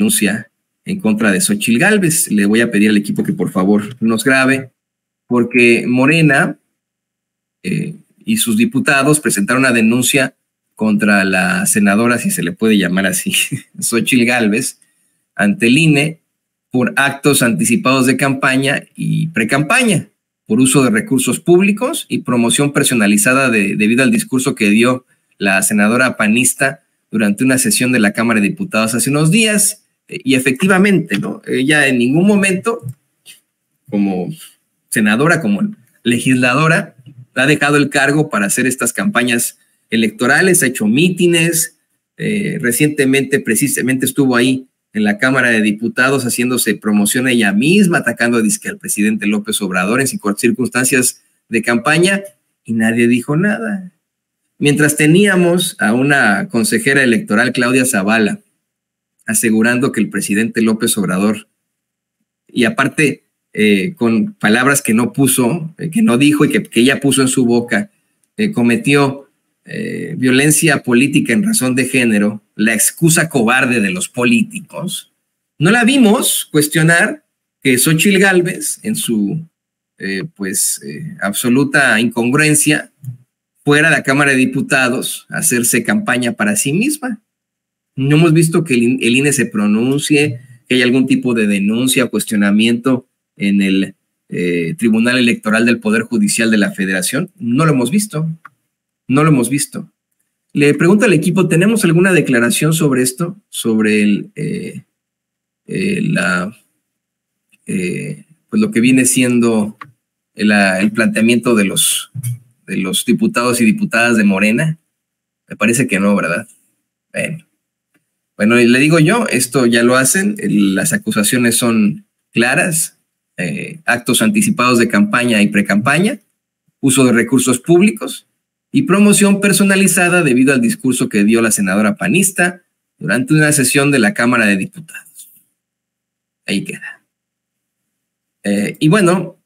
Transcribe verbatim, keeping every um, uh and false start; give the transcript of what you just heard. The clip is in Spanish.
denuncia en contra de Xóchitl Gálvez. Le voy a pedir al equipo que por favor nos grabe, porque Morena eh, y sus diputados presentaron una denuncia contra la senadora, si se le puede llamar así, Xóchitl Gálvez, ante el I N E por actos anticipados de campaña y precampaña, por uso de recursos públicos y promoción personalizada de, debido al discurso que dio la senadora panista durante una sesión de la Cámara de Diputados hace unos días. Y efectivamente, ¿no? Ella en ningún momento, como senadora, como legisladora, ha dejado el cargo para hacer estas campañas electorales, ha hecho mítines, eh, recientemente precisamente estuvo ahí en la Cámara de Diputados haciéndose promoción ella misma, atacando a disque al presidente López Obrador en circunstancias de campaña, y nadie dijo nada. Mientras teníamos a una consejera electoral, Claudia Zavala, asegurando que el presidente López Obrador, y aparte eh, con palabras que no puso, eh, que no dijo y que, que ella puso en su boca, eh, cometió eh, violencia política en razón de género, la excusa cobarde de los políticos, no la vimos cuestionar que Xóchitl Gálvez, en su eh, pues eh, absoluta incongruencia, fuera a la Cámara de Diputados a hacerse campaña para sí misma. No hemos visto que el, el I N E se pronuncie, que haya algún tipo de denuncia o cuestionamiento en el eh, Tribunal Electoral del Poder Judicial de la Federación. No lo hemos visto, no lo hemos visto. Le pregunto al equipo, ¿tenemos alguna declaración sobre esto? Sobre el, eh, eh, la, eh, pues lo que viene siendo el, el planteamiento de los, de los diputados y diputadas de Morena. Me parece que no, ¿verdad? Bueno. Bueno, le digo yo, esto ya lo hacen, las acusaciones son claras, eh, actos anticipados de campaña y precampaña, uso de recursos públicos y promoción personalizada debido al discurso que dio la senadora panista durante una sesión de la Cámara de Diputados. Ahí queda. Eh, y bueno,